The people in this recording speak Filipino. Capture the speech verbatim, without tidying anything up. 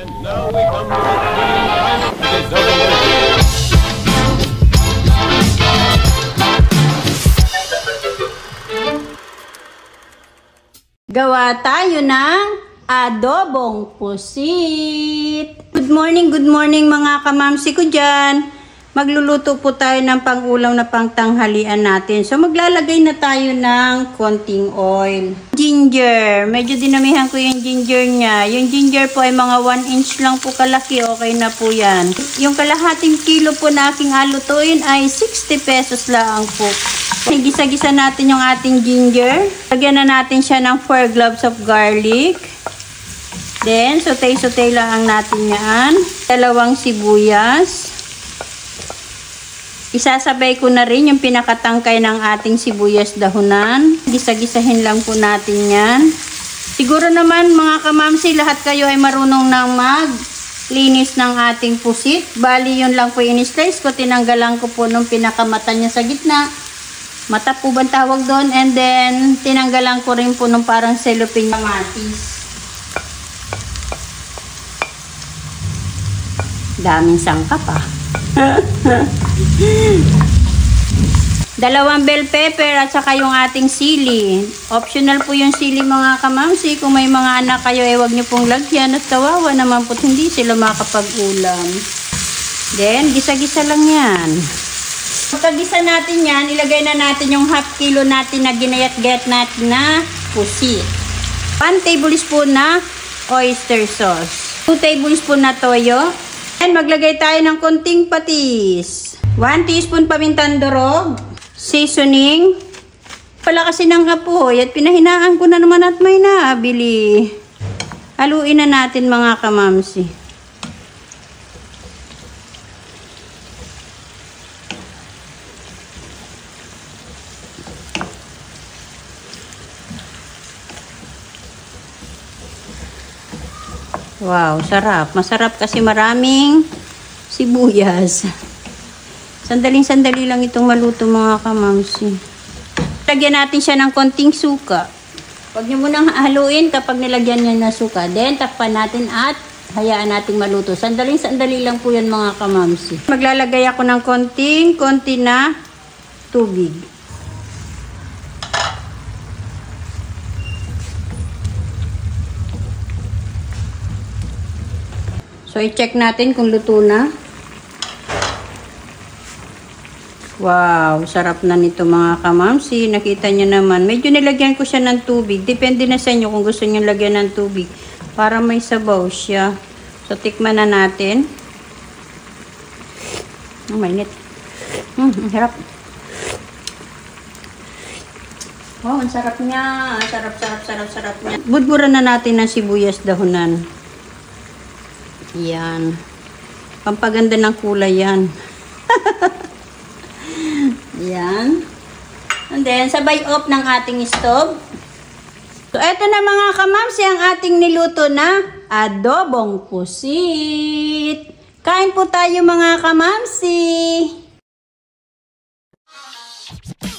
And now we come to the final deserving. Gawa tayo ng adobong pusit. Good morning, good morning mga kamamsi ko dyan. Magluluto po tayo ng pang-ulam na pangtanghalian natin. So maglalagay na tayo ng konting oil. Ginger. Medyo dinamihan ko yung ginger niya. Yung ginger po ay mga one inch lang po kalaki. Okay na po yan. Yung kalahating kilo po na aking alutuin ay sixty pesos lang po. Gisa-gisa natin yung ating ginger. Lagyan na natin siya ng four cloves of garlic. Then, saute-saute lang natin yan. Dalawang sibuyas. Isasabay ko na rin yung pinakatangkay ng ating sibuyas dahunan. Gisa-gisahin lang po natin yan. Siguro naman mga kamamsi, lahat kayo ay marunong nang maglinis ng ating pusit. Bali, yun lang po in-slice ko. Tinanggalan ko po nung pinakamata niya sa gitna. Mata po bang tawag doon? And then, tinanggalan ko rin po nung parang cellophane kamatis. Daming sangkap ah. Dalawang bell pepper at saka yung ating sili. Optional po yung sili mga kamamsi. Kung may mga anak kayo, eh, huwag nyo pong lagyan. At kawawa naman po, hindi sila makapag-ulam. Then, gisa-gisa lang yan. Pagkagisa natin yan, ilagay na natin yung half kilo natin na ginayat-gayat natin na pusit. one tablespoon na oyster sauce. two tablespoon na toyo. And maglagay tayo ng konting patis. one teaspoon pamintang durog. Seasoning. Pala kasi ng apoy at pinahinaan ko na naman at may nabili. Haluin na natin mga kamamsi. Wow, sarap. Masarap kasi maraming sibuyas. Sandaling-sandali lang itong maluto mga kamamsi. Lagyan natin siya ng konting suka. Huwag niyo munang haluin kapag nilagyan niya ng suka. Then, takpan natin at hayaan natin maluto. Sandaling-sandali lang po yan mga kamamsi. Maglalagay ako ng konting, konti na tubig. So, i-check natin kung luto na. Wow, sarap na nito mga kamamsi. Nakita nyo naman. Medyo nilagyan ko siya ng tubig. Depende na sa inyo kung gusto nyo lagyan ng tubig. Para may sabaw siya. So, tikman na natin. Oh, mainit. Hmm, ang sarap. Oh, ang sarap niya. Sarap, sarap, sarap, sarap niya. Budburan na natin ng sibuyas dahunan. Yan. Pampaganda ng kulay yan. Yan. And then, sabay off ng ating stove. So, eto na mga kamamsi ang ating niluto na adobong pusit. Kain po tayo mga kamamsi.